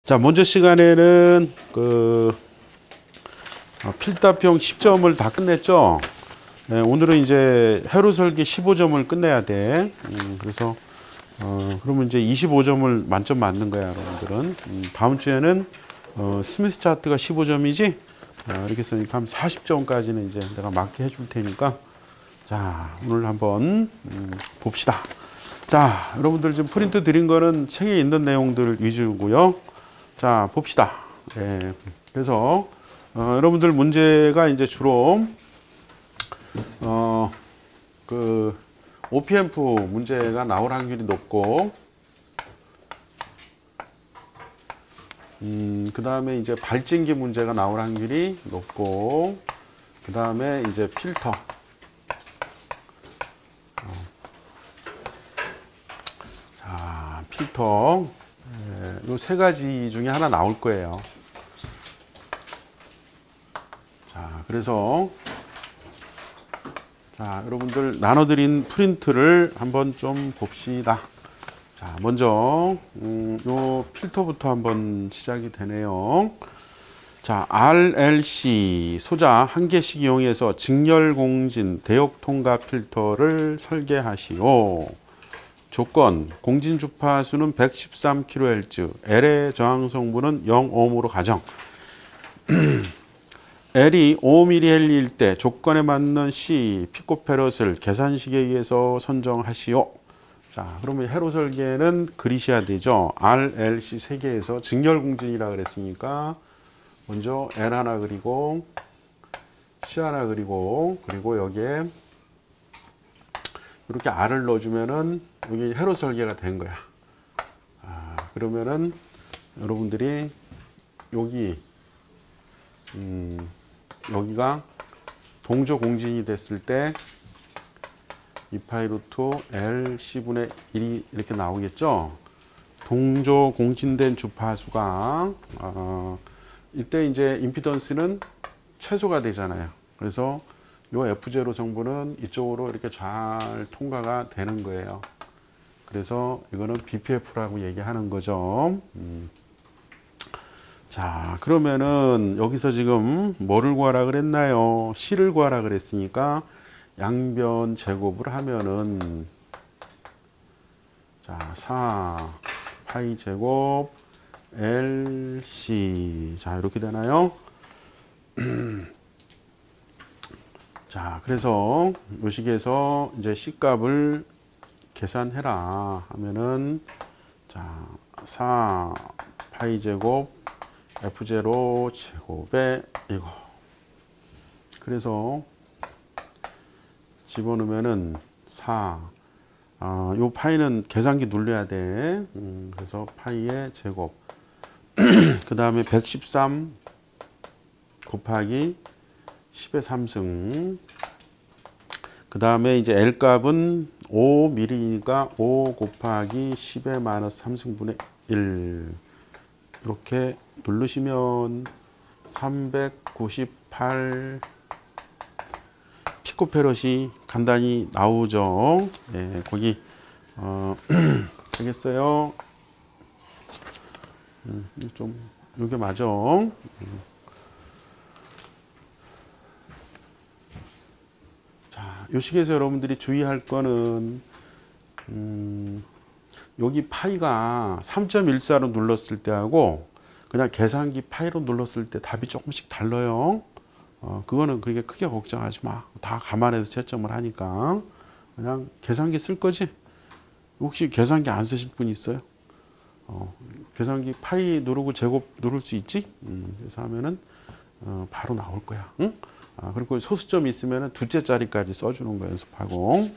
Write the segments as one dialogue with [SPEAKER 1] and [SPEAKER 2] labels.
[SPEAKER 1] 자, 먼저 시간에는 필답형 10점을 다 끝냈죠. 네, 오늘은 이제 회로 설계 15점을 끝내야 돼. 그래서 그러면 이제 25점을 만점 맞는 거야, 여러분들은. 다음 주에는 스미스 차트가 15점이지. 이렇게 써니까 한 40점까지는 이제 내가 맞게 해줄 테니까. 자, 오늘 한번 봅시다. 자, 여러분들 지금 프린트 드린 거는 책에 있는 내용들 위주고요. 자, 봅시다. 네, 그래서 여러분들 문제가 이제 주로 OPMF 문제가 나올 확률이 높고, 그 다음에 이제 발진기 문제가 나올 확률이 높고, 그 다음에 이제 필터. 자, 필터. 이 세 가지 중에 하나 나올 거예요. 자, 그래서 자, 여러분들 나눠드린 프린트를 한번 좀 봅시다. 자, 먼저 요 필터부터 한번 시작이 되네요. 자, RLC 소자 한 개씩 이용해서 직렬공진 대역 통과 필터를 설계하시오. 조건, 공진 주파수는 113kHz, L의 저항 성분은 0ohm으로 가정. L이 5mH일 때 조건에 맞는 C, 피코페럿을 계산식에 의해서 선정하시오. 자, 그러면 회로 설계는 그리셔야 되죠. RLC 3개에서 직렬공진이라 그랬으니까 먼저 L 하나 그리고 C 하나 그리고 여기에 이렇게 R을 넣어주면은 여기 회로 설계가 된 거야. 그러면은 여러분들이 여기가 동조 공진이 됐을 때 2파이 루트 L C분의 1이 이렇게 나오겠죠. 동조 공진된 주파수가 이때 이제 임피던스는 최소가 되잖아요. 그래서 요 F0 성분은 이쪽으로 이렇게 잘 통과가 되는 거예요. 그래서 이거는 BPF라고 얘기하는 거죠. 자, 그러면은 여기서 지금 뭐를 구하라 그랬나요? C를 구하라 그랬으니까 양변 제곱을 하면은 자, 4 파이 제곱 LC. 자, 이렇게 되나요? 자, 그래서 요 식에서 이제 C 값을 계산해라 하면은 자, 4 파이 제곱 F0 제곱에 이거. 그래서 집어넣으면은 4. 요 파이는 계산기 눌러야 돼. 그래서 파이의 제곱. 그 다음에 113 곱하기 10의 3승. 그 다음에 이제 L 값은 5mm니까 5 곱하기 10의 마이너스 3승분의 1. 이렇게 누르시면 398 피코페럿이 간단히 나오죠. 네, 거기 되겠어요. 좀 이게 맞아. 자, 요 식에서 여러분들이 주의할 거는 여기 파이가 3.14로 눌렀을 때하고 그냥 계산기 파이로 눌렀을 때 답이 조금씩 달라요. 그거는 그렇게 크게 걱정하지 마. 다 감안해서 채점을 하니까. 그냥 계산기 쓸 거지? 혹시 계산기 안 쓰실 분 있어요? 계산기 파이 누르고 제곱 누를 수 있지? 그래서 하면은 바로 나올 거야. 응? 그리고 소수점이 있으면은 두째 자리까지 써주는 거 연습하고.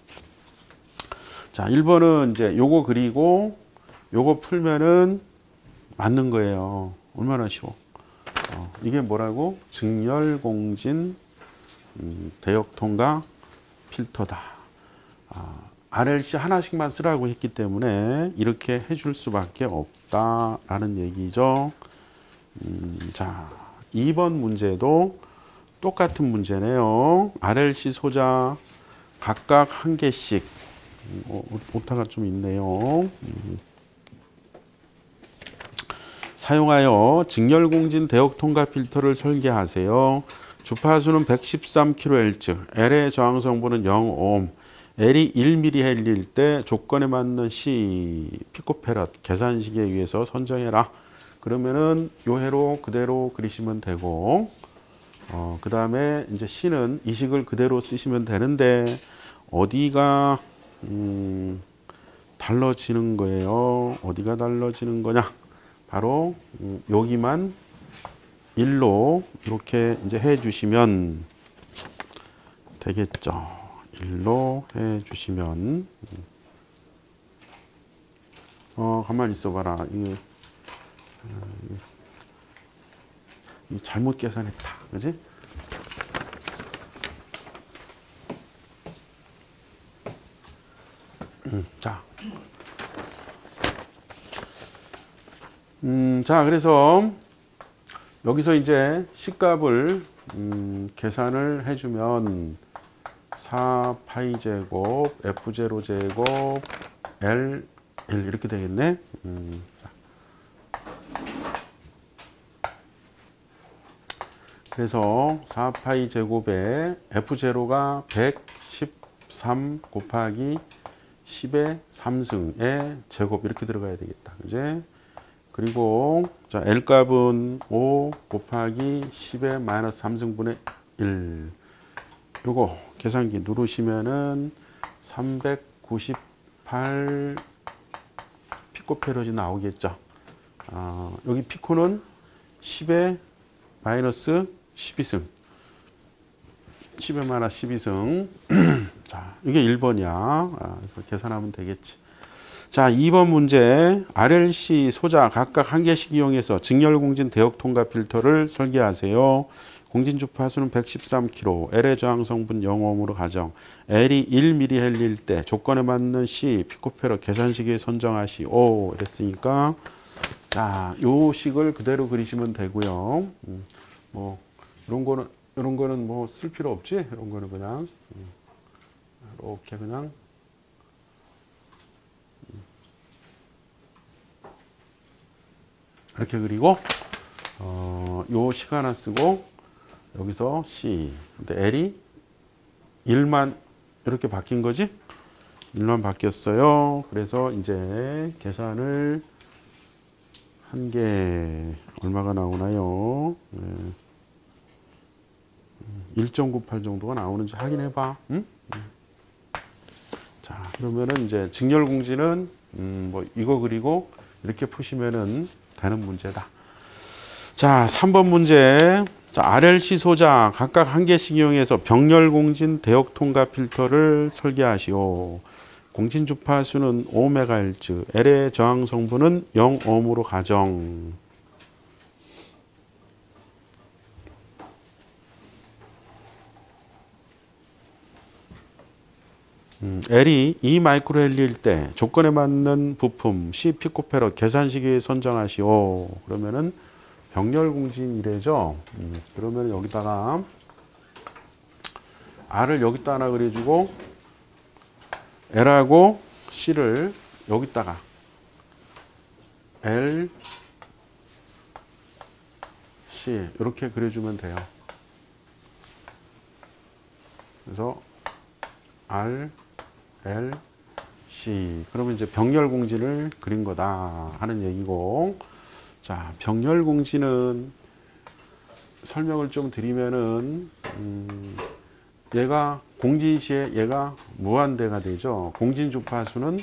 [SPEAKER 1] 자, 1번은 이제 요거 그리고 요거 풀면은 맞는 거예요. 얼마나 쉬워. 이게 뭐라고? 직렬공진 대역 통과 필터다. RLC 하나씩만 쓰라고 했기 때문에 이렇게 해줄 수밖에 없다라는 얘기죠. 자, 2번 문제도 똑같은 문제네요. RLC 소자 각각 한 개씩. 오타가 좀 있네요. 사용하여 직렬공진 대역 통과 필터를 설계하세요. 주파수는 113kHz, L의 저항 성분은 0오hm, L이 1mHz일 때 조건에 맞는 C 피코페럿 계산식에 의해서 선정해라. 그러면은 요 해로 그대로 그리시면 되고, 그 다음에 이제 C는 이 식을 그대로 쓰시면 되는데 어디가 달라지는 거예요. 어디가 달라지는 거냐? 바로 여기만 1로 이렇게 이제 해 주시면 되겠죠. 1로 해 주시면 가만히 있어 봐라. 이 잘못 계산했다. 그지? 자. 자, 그래서 여기서 이제 C값을 계산을 해주면 4파이 제곱 F0 제곱 L 1 이렇게 되겠네. 그래서 4파이 제곱에 F0가 113 곱하기 10의 3승의 제곱 이렇게 들어가야 되겠다. 그제? 그리고 자, L 값은 5 곱하기 10의 마이너스 3승분의 1. 요거 계산기 누르시면은 398 피코페럿이 나오겠죠. 여기 피코는 10의 마이너스 12승. 10의 마이너스 12승. 자, 이게 1번이야. 그래서 계산하면 되겠지. 자, 2번 문제. RLC 소자 각각 한 개씩 이용해서 직렬공진 대역 통과 필터를 설계하세요. 공진 주파수는 113kHz, L의 저항 성분 0ohm으로 가정. L이 1mHz일 때 조건에 맞는 C 피코페럿 계산식에 선정하시오. 이랬으니까 자, 요 식을 그대로 그리시면 되고요. 뭐 이런 거는 뭐 쓸 필요 없지. 이런 거는 그냥 이렇게 그냥 이렇게 그리고 요 식 하나 쓰고 여기서 C. 근데 L이 1만 이렇게 바뀐 거지? 1만 바뀌었어요. 그래서 이제 계산을 한 개 얼마가 나오나요? 1.98 정도가 나오는지 확인해 봐. 응? 자, 그러면은 이제 직렬공진은 뭐 이거 그리고 이렇게 푸시면은 되는 문제다. 자, 3번 문제. 자, RLC 소자 각각 한 개씩 이용해서 병렬공진 대역 통과 필터를 설계하시오. 공진 주파수는 5MHz, L의 저항 성분은 0ohm으로 가정. L이 2마이크로헬리일 때 조건에 맞는 부품 C 피코페럿 계산식에 선정하시오. 그러면은 병렬공진이래죠. 그러면 여기다가 R을 여기다 하나 그려주고 L하고 C를 여기다가 L, C 이렇게 그려주면 돼요. 그래서 R, L, C. 그러면 이제 병렬공진을 그린 거다 하는 얘기고. 자, 병렬공진은 설명을 좀 드리면은 얘가 공진시에 얘가 무한대가 되죠. 공진 주파수는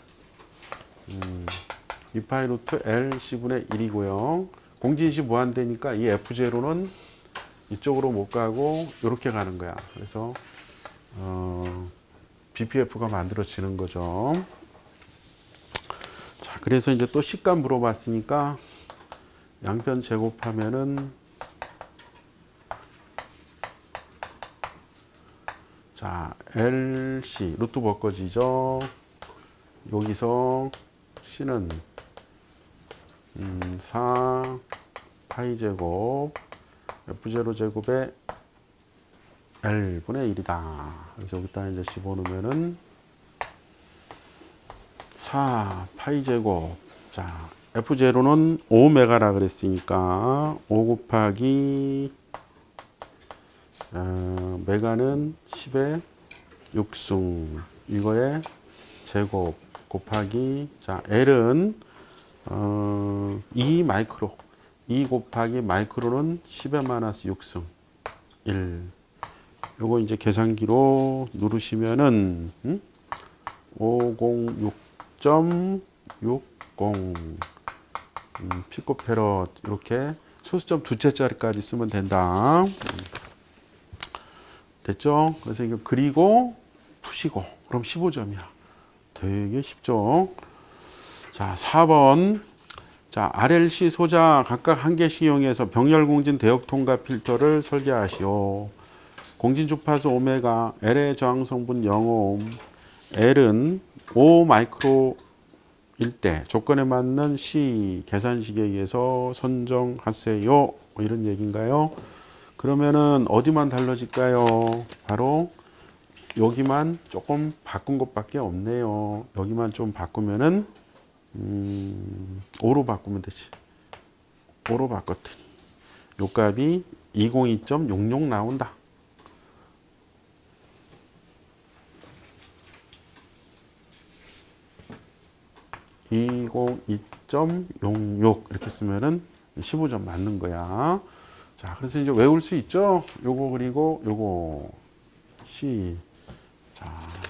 [SPEAKER 1] 2파이 루트 L C분의 1이고요. 공진시 무한대니까 이 F0는 이쪽으로 못 가고 이렇게 가는 거야. 그래서 BPF가 만들어지는 거죠. 자, 그래서 이제 또 C값 물어봤으니까 양변 제곱하면은 자, LC 루트 바꿔지죠. 여기서 C는 4 파이 제곱 F0 제곱에 L분의 1이다. 그래서 여기다 이제 집어넣으면은 4 파이 제곱. 자, F0는 5메가라 그랬으니까 5 곱하기 메가는 10의 6승 이거의 제곱 곱하기 자 L은 2 마이크로 2 곱하기 마이크로는 10의 마이너스 6승 1 요거 이제 계산기로 누르시면은 506.60 피코페럿 이렇게 소수점 두째짜리까지 쓰면 된다. 됐죠? 그래서 이거 그리고 푸시고 그럼 15점이야. 되게 쉽죠? 자, 4번. 자, RLC 소자 각각 한 개씩 이용해서 병렬 공진 대역 통과 필터를 설계하시오. 공진 주파수 오메가, L의 저항 성분 0옴, L은 5 마이크로일 때 조건에 맞는 C 계산식에 의해서 선정하세요. 뭐 이런 얘기인가요? 그러면은 어디만 달라질까요? 바로 여기만 조금 바꾼 것밖에 없네요. 여기만 좀 바꾸면은 5로 바꾸면 되지. 5로 바꿨더니 요 값이 202.66 나온다. 202.66 이렇게 쓰면은 15점 맞는 거야. 자, 그래서 이제 외울 수 있죠? 요거 그리고 요거 C. 자,